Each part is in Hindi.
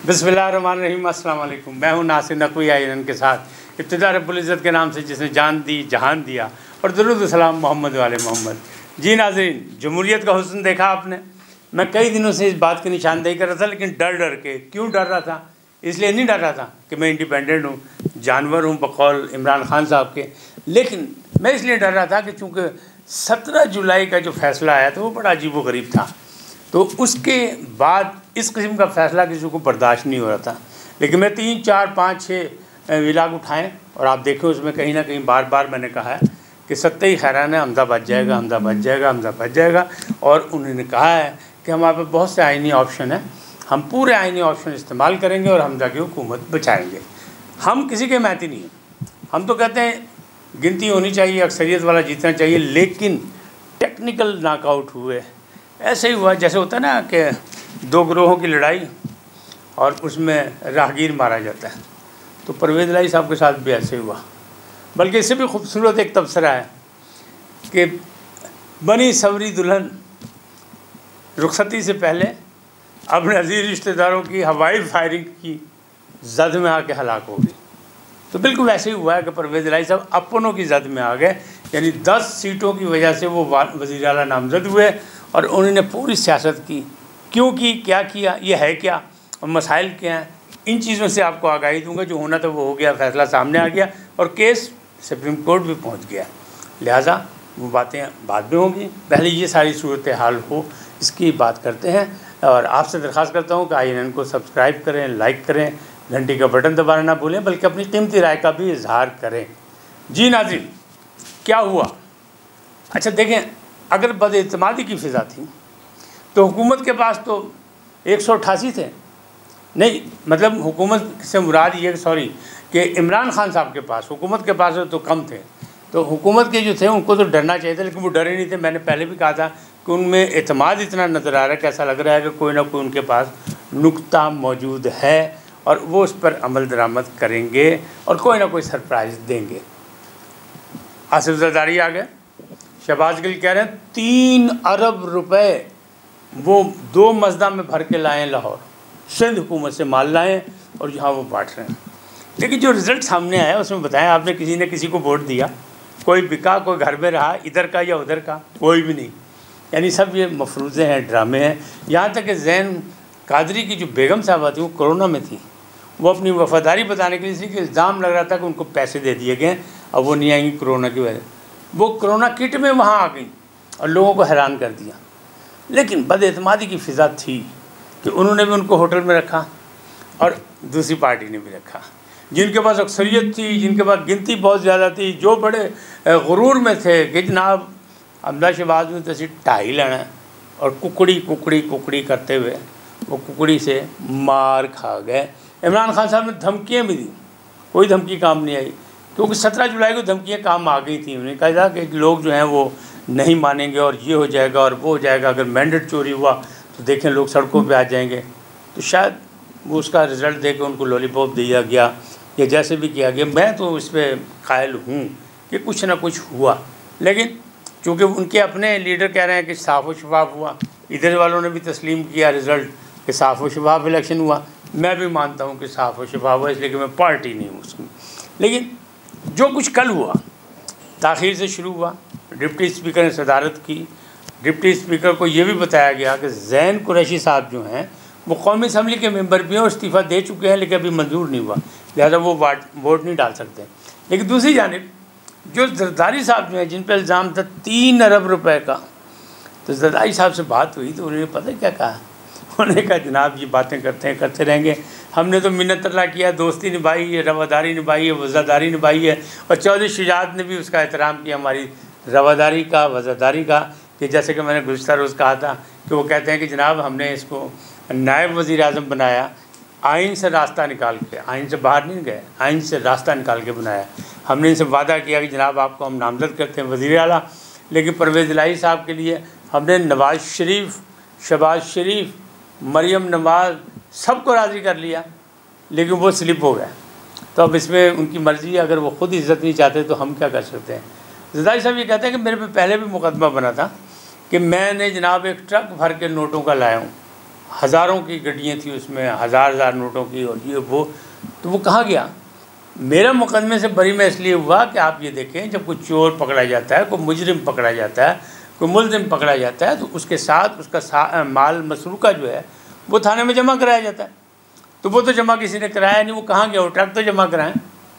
बिस्मिल्लाहिर्रहमानिर्रहीम, अस्सलाम वालेकुम। मैं हूँ नासिर नकवी आयरन के साथ। इब्तिदा रब्बुल इज़्ज़त के नाम से जिसने जान दी जहान दिया, और दुरूद सलाम मोहम्मद वाले मोहम्मद। जी नाज़रीन, जमहूरियत का हुस्न देखा आपने। मैं कई दिनों से इस बात की निशानदेही कर रहा था, लेकिन डर डर के। क्यों डर रहा था? इसलिए नहीं डर रहा था कि मैं इंडिपेंडेंट हूँ, जानवर हूँ बकौल इमरान खान साहब के, लेकिन मैं इसलिए डर रहा था कि चूँकि 17 जुलाई का जो फैसला आया था वो बड़ा अजीब व गरीब था, तो उसके बाद इस किस्म का फ़ैसला किसी को बर्दाश्त नहीं हो रहा था। लेकिन मैं 3, 4, 5, 6 विलाग उठाएँ और आप देखें उसमें कहीं ना कहीं बार बार मैंने कहा है कि सत्ते ही खैरान है, हमदा बच जाएगा, हमदा बच जाएगा, हमदा बच जाएगा। और उन्होंने कहा है कि हमारे पास बहुत से आइनी ऑप्शन हैं, हम पूरे आइनी ऑप्शन इस्तेमाल करेंगे और हमदा की हुकूमत बचाएँगे। हम किसी के महती नहीं हैं, हम तो कहते हैं गिनती होनी चाहिए, अक्सरियत वाला जीतना चाहिए, लेकिन टेक्निकल नॉकआउट हुए। ऐसे ही हुआ जैसे होता है ना कि दो ग्रोहों की लड़ाई और उसमें राहगीर मारा जाता है, तो परवेज़ इलाही साहब के साथ भी ऐसे हुआ। बल्कि इससे भी खूबसूरत एक तबसरा है कि बनी सवरी दुल्हन रुखसती से पहले अपने अजीज़ रिश्तेदारों की हवाई फायरिंग की जद में आके हलाक हो गई। तो बिल्कुल वैसे ही हुआ है कि परवेज़ इलाही साहब अपनों की जद में आ गए, यानी 10 सीटों की वजह से वो वज़ीर आला नामज़द हुए और उन्होंने पूरी सियासत की। क्यों की, क्या किया, ये है क्या और मसाइल क्या हैं, इन चीज़ों से आपको आगाही दूंगा। जो होना था वो हो गया, फ़ैसला सामने आ गया और केस सुप्रीम कोर्ट भी पहुंच गया। लिहाजा वो बातें बाद में होंगी, पहले ये सारी सूरत हाल हो, इसकी बात करते हैं। और आपसे दरख्वास्त करता हूँ कि INN को सब्सक्राइब करें, लाइक करें, घंटी का बटन दबाना ना भूलें, बल्कि अपनी कीमती राय का भी इजहार करें। जी नाज़रीन, क्या हुआ? अच्छा देखें, अगर बदएतमादी की फ़िज़ा थी तो हुकूमत के पास तो 188 थे, नहीं मतलब हुकूमत से मुराद ये कि इमरान खान साहब के पास, हुकूमत के पास तो कम थे। तो हुकूमत के जो थे उनको तो डरना चाहिए था, लेकिन वो डरे नहीं थे। मैंने पहले भी कहा था कि उनमें एतमाद इतना नज़र आ रहा है कि ऐसा लग रहा है कि कोई ना कोई उनके पास नुक्ता मौजूद है और वो उस पर अमल दरामद करेंगे और कोई ना कोई सरप्राइज़ देंगे। आसिफ जरदारी आ गए, शहबाज गिल कह रहे हैं 3 अरब रुपए वो 2 मज़दा में भर के लाएँ लाहौर, सिंध हुकूमत से माल लाएँ और यहाँ वो बांट रहे हैं। लेकिन जो रिज़ल्ट सामने आया उसमें बताएं, आपने किसी ने किसी को वोट दिया, कोई बिका, कोई घर में रहा, इधर का या उधर का, कोई भी नहीं। यानी सब ये मफरूज़े हैं, ड्रामे हैं। यहाँ तक कि ज़ैन कादरी की जो बेगम साहबा थी वो कोरोना में थी, वो अपनी वफ़ादारी बताने के लिए कि इल्ज़ाम लग रहा था कि उनको पैसे दे दिए गए, अब वो नहीं आएंगी कोरोना की वजह। वो कोरोना किट में वहाँ आ गई और लोगों को हैरान कर दिया। लेकिन बदएतमादी की फ़िज़ा थी कि उन्होंने भी उनको होटल में रखा और दूसरी पार्टी ने भी रखा। जिनके पास अक्सरियत थी, जिनके पास गिनती बहुत ज़्यादा थी, जो बड़े गुरूर में थे कि जनाब हमदा शहबाज में तसी ढाई लेना और कुकड़ी करते हुए वो कुकड़ी से मार खा गए। इमरान खान साहब ने धमकियाँ भी दी, कोई धमकी काम नहीं आई, क्योंकि 17 जुलाई को धमकियाँ काम आ गई थी। उन्होंने कहा था कि लोग जो हैं वो नहीं मानेंगे और ये हो जाएगा और वो हो जाएगा, अगर मैंडेट चोरी हुआ तो देखें लोग सड़कों पे आ जाएंगे। तो शायद वो उसका रिज़ल्ट दे के उनको लॉलीपॉप दिया गया या जैसे भी किया गया। मैं तो इस पर कायल हूँ कि कुछ ना कुछ हुआ, लेकिन चूँकि उनके अपने लीडर कह रहे हैं कि साफ़ व शफाफ हुआ, इधर वालों ने भी तस्लीम किया रिज़ल्ट कि साफ़ व शफाफ इलेक्शन हुआ। मैं भी मानता हूँ कि साफ़ व शफाफ हुआ, इसलिए कि मैं पार्टी नहीं हूँ उसमें। लेकिन जो कुछ कल हुआ ताख़ीर से शुरू हुआ, डिप्टी स्पीकर ने सदारत की। डिप्टी स्पीकर को ये भी बताया गया कि ज़ैन कुरैशी साहब जो हैं वो कौमी असम्बली के मेंबर भी हैं और इस्तीफ़ा दे चुके हैं, लेकिन अभी मंजूर नहीं हुआ, लिहाजा वो वोट नहीं डाल सकते। लेकिन दूसरी जानिब जो जरदारी साहब जो हैं, जिन पर इल्ज़ाम था 3 अरब रुपए का, तो जरदारी साहब से बात हुई तो उन्होंने पता क्या कहा, उन्होंने कहा जनाब ये बातें करते रहेंगे, हमने तो मिन्नत अल्लाह किया, दोस्ती निभाई है, रवादारी निभाई है, वज़ादारी निभाई है। और चौधरी शुजात ने भी उसका एहतराम किया, हमारी रवादारी का, वज़ादारी का। कि जैसे कि मैंने गुज़श्ता रोज़ कहा था कि वो कहते हैं कि जनाब हमने इसको नायब वज़ीर आज़म बनाया, आइन से रास्ता निकाल के, आइन से बाहर नहीं गए, आइन से रास्ता निकाल के बनाया। हमने इनसे वादा किया कि जनाब आपको हम नामज़द करते हैं वज़ीर आला, लेकिन परवेज़ इलाही साहब के लिए हमने नवाज़ शरीफ, शहबाज शरीफ, मरियम नवाज़ सबको राज़ी कर लिया, लेकिन वो स्लिप हो गए। तो अब इसमें उनकी मर्ज़ी, अगर वो ख़ुद इज़्ज़त नहीं चाहते तो हम क्या कर सकते हैं। जरदारी साहब ये कहते हैं कि मेरे पे पहले भी मुकदमा बना था कि मैंने जनाब एक ट्रक भर के नोटों का लाया हूँ, हज़ारों की गड्डियाँ थी उसमें, हज़ार नोटों की, और ये वो। तो वो कहाँ गया? मेरा मुकदमे से बरी में इसलिए हुआ कि आप ये देखें, जब कोई चोर पकड़ा जाता है, कोई मुजरिम पकड़ा जाता है, कोई मुलजिम पकड़ा जाता है, तो उसके साथ उसका माल मसरूका जो है वो थाने में जमा कराया जाता है। तो वो तो जमा किसी ने कराया नहीं, वो कहाँ गया? वो ट्रक तो जमा कराएं,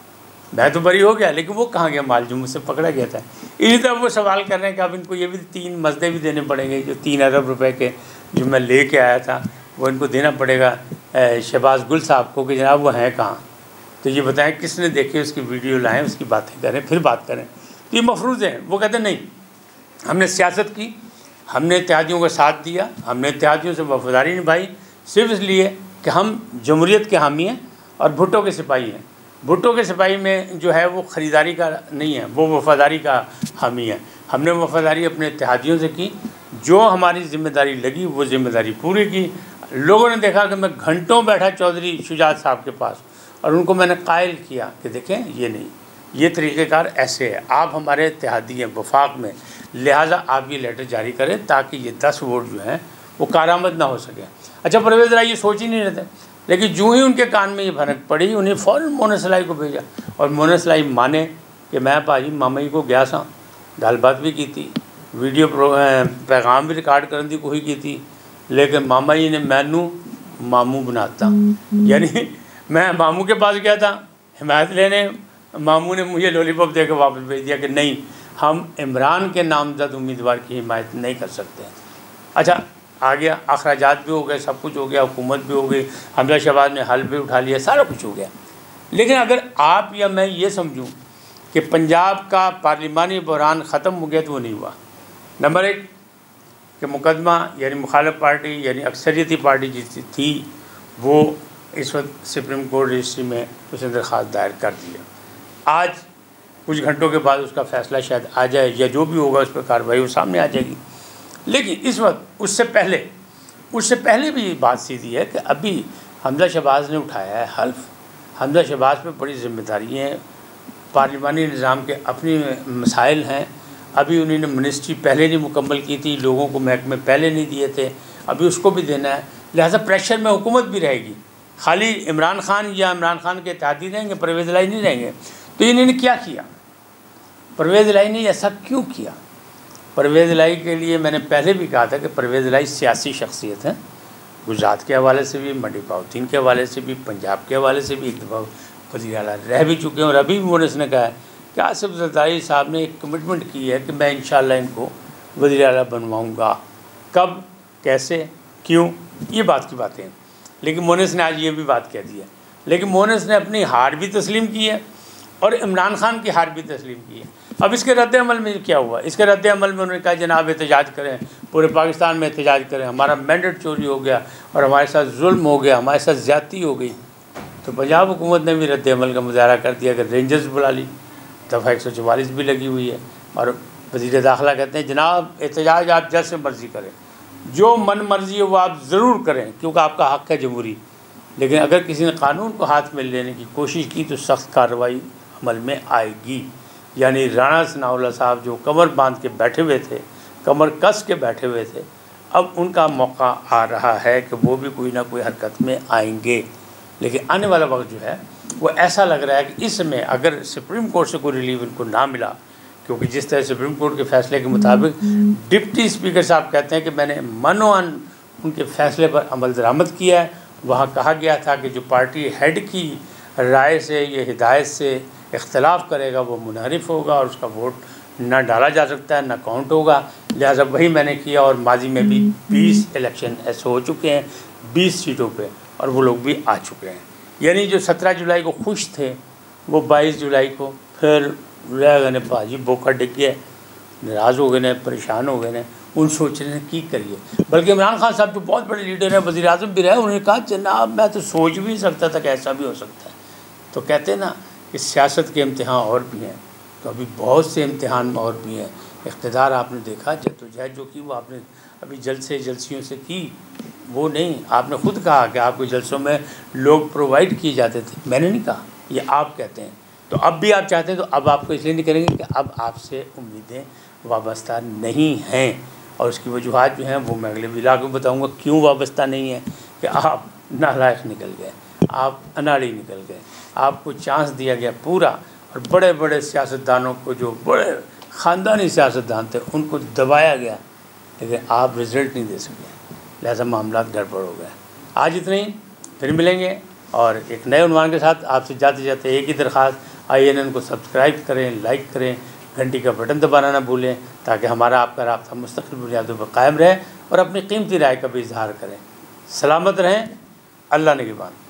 मैं तो बरी हो गया, लेकिन वो कहाँ गया माल जो मुझसे पकड़ा गया था? इसी तरह वो सवाल कर रहे हैं कि अब इनको ये भी 3 मसदे भी देने पड़ेंगे, जो 3 अरब रुपए के जो मैं लेके आया था वो इनको देना पड़ेगा शहबाज गुल साहब को, कि जनाब वो हैं कहाँ? तो ये बताएं किसने देखे, उसकी वीडियो लाएँ, उसकी बातें करें, फिर बात करें। तो ये मफरूज़ हैं। वो कहते नहीं, हमने सियासत की, हमने इत्तेहादियों का साथ दिया, हमने इत्तेहादियों से वफादारी निभाई, सिर्फ इसलिए कि हम जमहूरियत के हामी हैं और भुट्टो के सिपाही हैं। भुट्टो के सिपाही में जो है वो ख़रीदारी का नहीं है, वो वफादारी का हामी है। हमने वफादारी अपने इत्तेहादियों से की, जो हमारी ज़िम्मेदारी लगी वो ज़िम्मेदारी पूरी की। लोगों ने देखा कि मैं घंटों बैठा चौधरी शुजात साहब के पास, और उनको मैंने कायल किया कि देखें ये नहीं, ये तरीक़ेकार ऐसे है, आप हमारे इत्तेहादी हैं वफाक में, लिहाजा आप ये लेटर जारी करें ताकि ये 10 वोट जो हैं वो कारामद ना हो सके। अच्छा, परवेज़ राय ये सोच ही नहीं रहे थे, लेकिन जो ही उनके कान में ये भनक पड़ी, उन्हें फ़ौरन मोहन सलाई को भेजा, और मोहन सलाई माने कि मैं भाजी मामा जी को गया सा, गलबात भी की थी, वीडियो पैगाम भी रिकॉर्ड करने की कोशिश की थी, लेकिन मामा जी ने मैनू मामू बनाता, यानी मैं मामू के पास गया था हिमायत लेने, मामू ने मुझे लॉलीपॉप दे के वापस भेज दिया कि नहीं, हम इमरान के नामजद उम्मीदवार की हिमायत नहीं कर सकते। अच्छा, आ गया, अखराजात भी हो गए, सब कुछ हो गया, हुकूमत भी हो गई, हमजा शहबाज ने हल भी उठा लिया, सारा कुछ हो गया। लेकिन अगर आप या मैं ये समझूं कि पंजाब का पार्लिमानी बहरान ख़त्म हो गया, तो वो नहीं हुआ। नंबर 1 कि मुकदमा यानी मुखालिफ पार्टी यानी अक्सरियती पार्टी जिसकी थी वो इस वक्त सुप्रीम कोर्ट रजिस्ट्री में उसने दरख्वास्त दायर कर दिया। आज कुछ घंटों के बाद उसका फ़ैसला शायद आ जाए, या जो भी होगा उस पर कार्रवाई वो सामने आ जाएगी। लेकिन इस वक्त उससे पहले भी बात सीधी है कि अभी हमजा शहबाज ने उठाया है हल्फ। हमजा शहबाज पे बड़ी जिम्मेदारी हैं, पार्लिमानी निज़ाम के अपने मसाइल हैं। अभी उन्होंने मिनिस्ट्री पहले नहीं मुकम्मल की थी, लोगों को महकमे पहले नहीं दिए थे, अभी उसको भी देना है, लिहाजा प्रेशर में हुकूमत भी रहेगी। खाली इमरान खान या इमरान खान के इत्तेहादी रहेंगे, परवेज़ इलाही नहीं रहेंगे। तो इन्होंने क्या किया? परवेज़ इलाही ने ऐसा क्यों किया? परवेज़ इलाही के लिए मैंने पहले भी कहा था कि परवेज़ इलाही सियासी शख्सियत है, गुजरात के हवाले से भी, मंडी पाउतीन के हवाले से भी, पंजाब के हवाले से भी एक दफ़ा वज़ीर आला रह भी चुके हैं, और अभी भी मोहन ने कहा है कि आसिफ ज़रदारी साहब ने एक कमिटमेंट की है कि मैं इंशाअल्लाह इनको वज़ीर आला बनवाऊँगा। कब, कैसे, क्यों, ये बात की बातें हैं। लेकिन मोहन ने आज ये भी बात कह दी है। लेकिन मोहन ने अपनी हार भी तस्लीम की है और इमरान खान की हार भी तस्लीम की है। अब इसके रद्द-ए-अमल में क्या हुआ? इसके रद्द-ए-अमल में उन्होंने कहा जनाब एहतजाज करें, पूरे पाकिस्तान में एहतजाज करें, हमारा मैंडेट चोरी हो गया और हमारे साथ जुल्म हो गया, हमारे साथ ज़्यादती हो गई। तो पंजाब हुकूमत ने भी रद्द-ए-अमल का मुजाहरा कर दिया कि रेंजर्स बुला ली, दफ़ा 144 भी लगी हुई है। और वज़ीर दाखिला कहते हैं जनाब एहतजाज आप जैसे मर्ज़ी करें, जो मन मर्ज़ी है वो आप ज़रूर करें, क्योंकि आपका हक़ है जमहूरी। लेकिन अगर किसी ने कानून को हाथ में लेने की कोशिश की तो सख्त कार्रवाई अमल में आएगी। यानी राणा सनाउल्लाह साहब जो कमर बांध के बैठे हुए थे, कमर कस के बैठे हुए थे, अब उनका मौका आ रहा है कि वो भी कोई ना कोई हरकत में आएंगे। लेकिन आने वाला वक्त जो है वो ऐसा लग रहा है कि इसमें अगर सुप्रीम कोर्ट से कोई रिलीफ इनको ना मिला, क्योंकि जिस तरह सुप्रीम कोर्ट के फैसले के मुताबिक डिप्टी स्पीकर साहब कहते हैं कि मैंने मनोअन उनके फैसले पर अमल दरामद किया है। वहाँ कहा गया था कि जो पार्टी हेड की राय से, ये हिदायत से इख्तलाफ करेगा वो मुनहरिफ होगा और उसका वोट ना डाला जा सकता है, ना काउंट होगा। लिहाजा वही मैंने किया और माजी में भी 20 इलेक्शन ऐसे हो चुके हैं 20 सीटों पे, और वो लोग भी आ चुके हैं। यानी जो 17 जुलाई को खुश थे वो 22 जुलाई को फिर रह गए ने, भाजी बोका डिग गया, नाराज़ हो गए ने, परेशान हो गए ने, उन सोच रहे हैं की करिए। बल्कि इमरान खान साहब जो बहुत बड़े लीडर हैं, वज़ीर आज़म भी रहे, उन्होंने कहा जनाब मैं तो सोच भी नहीं सकता था कि ऐसा भी हो सकता है। तो कहते हैं ना कि सियासत के इम्तिहान और भी हैं, तो अभी बहुत से इम्तिहान और भी हैं। इक़्तिदार आपने देखा जद्दोजहद जो की वो आपने अभी जलसियों से की, वो नहीं, आपने ख़ुद कहा कि आपके जलसों में लोग प्रोवाइड किए जाते थे, मैंने नहीं कहा, ये आप कहते हैं। तो अब भी आप चाहते हैं तो अब आपको इसलिए नहीं करेंगे कि अब आपसे उम्मीदें वाबस्ता नहीं हैं। और उसकी वजूहत जो हैं वो मैं अगले व्लॉग में बताऊँगा क्यों वाबस्ता नहीं है कि आप नालायक निकल गए, आप अनाड़ी निकल गए, आपको चांस दिया गया पूरा, और बड़े बड़े सियासतदानों को, जो बड़े ख़ानदानी सियासतदान थे, उनको दबाया गया, लेकिन आप रिज़ल्ट नहीं दे सके, लिहाजा मामला गड़बड़ हो गए। आज इतने ही, फिर मिलेंगे और एक नए उन्वान के साथ। आपसे जाते जाते एक ही दरख्वास्त, IANN को सब्सक्राइब करें, लाइक करें, घंटी का बटन दबाना ना भूलें, ताकि हमारा आपका राब्ता मुस्तक़िल बुनियादों पर कायम रहे, और अपनी कीमती राय का भी इजहार करें। सलामत रहें, अल्लाह निगहबान।